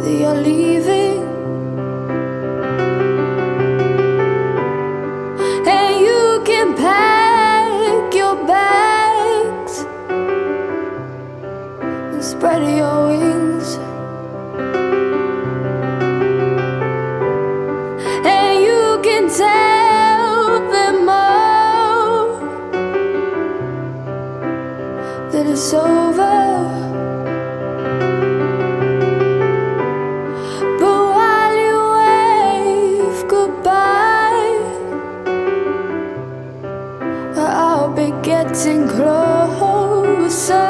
that you're leaving, and you can pack your bags and spread your wings, and you can tell them all that it's over. But while you wave goodbye, I'll be getting closer.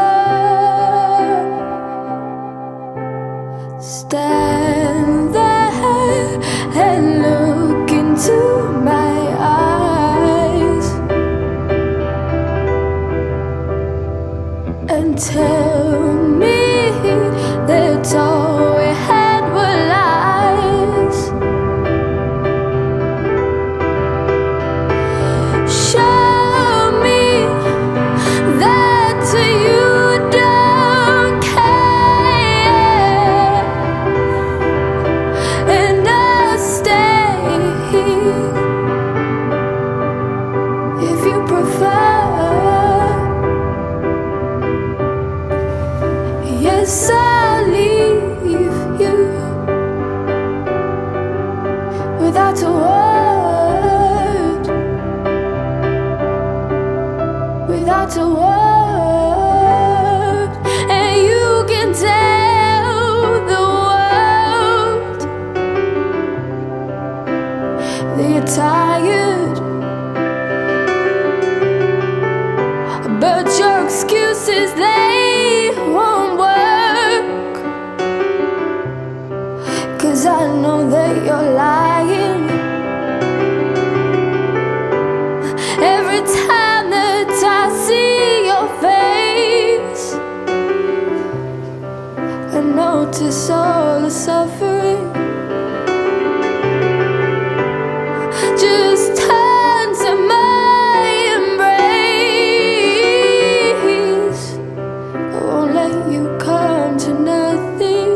Stand there and look into my eyes and tell me that all we had were lies. Show me that you don't care, and I'll stay if you prefer. Yes, I'll leave you without a word, without a word, and you can tell the world that you're tired, but your excuses, they won't work, 'cause I know that you're lying. Every time that I see your face, I notice all the suffering. Just turn to my embrace, I won't let you come to nothing.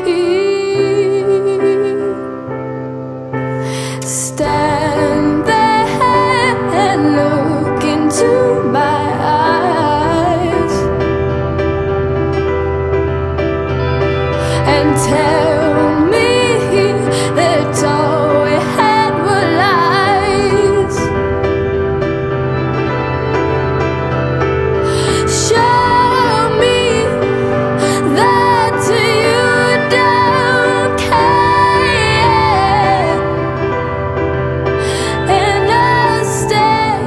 Stand there and look into my eyes and tell me that all we had were lies. Show me that you don't care, and I'll stay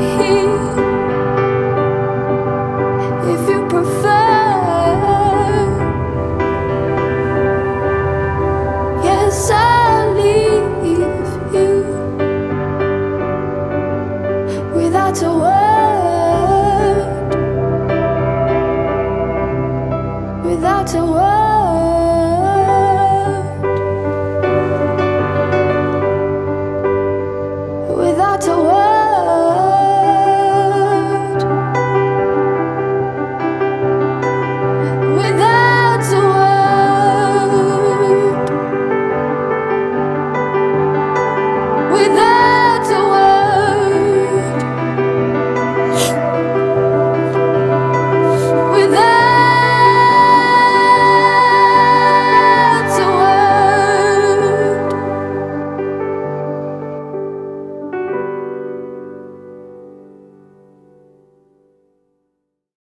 if you prefer. Yes, I'll leave you without a word, without a word.